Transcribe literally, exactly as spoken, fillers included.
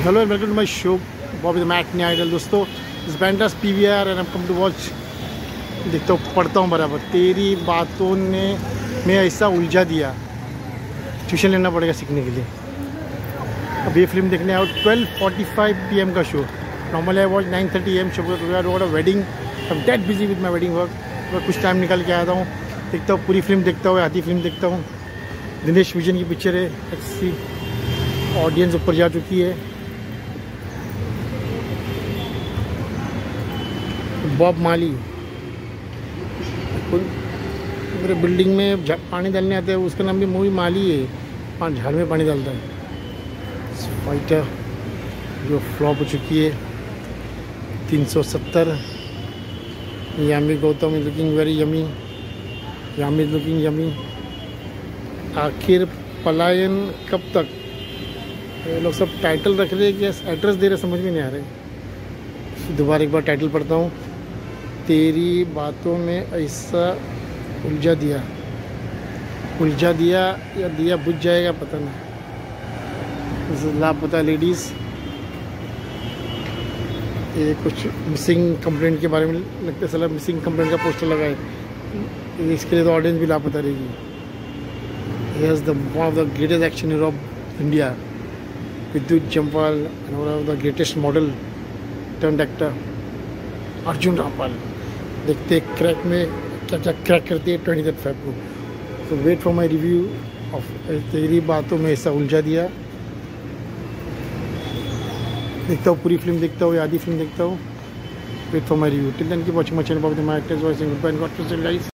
Hello and welcome to my show, Bobby the Matinee Idol. दोस्तों इस बैंडर्स P V R and I come to watch. देखता हूँ, पढ़ता हूँ बराबर. तेरी बातों ने मैं ऐसा उलझा दिया. ट्यूशन लेना पड़ेगा सीखने के लिए. अब ये फिल्म देखने आओ. Twelve forty five P M का show. Normally I watch nine thirty M show. Wedding. I am that busy with my wedding work. मैं कुछ टाइम निकाल के आता हूँ. देखता हूँ पूरी फिल्म देखता हूँ. आधी फिल्म देखता हूँ. दिनेश विजन की पिक्चर है. अच्छी ऑडियंस ऊपर जा चुकी है. बॉब माली मेरे बिल्डिंग में पानी डालने आते हैं. उसका नाम भी मूवी माली है. पाँच झाड़ में पानी डालता है. फाइटर जो फ्लॉप हो चुकी है. तीन सौ सत्तर. Yami Gautam is looking very yummy. Yami is looking yummy. आखिर पलायन कब तक. ये लोग सब टाइटल रख रहे हैं कि एड्रेस दे रहे, समझ में नहीं आ रहे. दोबारा एक बार टाइटल पढ़ता हूँ. तेरी बातों में ऐसा उलझा दिया. उलझा दिया या दिया बुझ जाएगा पता नहीं. लापता लेडीज़. ये कुछ मिसिंग कंप्लेंट के बारे में लगता है. साला मिसिंग कंप्लेंट का पोस्टर लगा है. इसके लिए तो ऑडियंस भी लापता रहेगी. He has the one of the greatest action hero of India. Vidyut Jammwal and one of the greatest model turn actor Arjun Rampal. देखते क्रैक में क्या क्या क्रैक करती है ट्वेंटी थर्ड फेब को. तो wait for my review of Teri Baaton में ऐसा उलझा दिया. देखता हूँ पूरी फिल्म देखता हूँ या आधी फिल्म देखता हूँ. Wait for my review. Till then keep watching my channel Bobby the Matinee idol.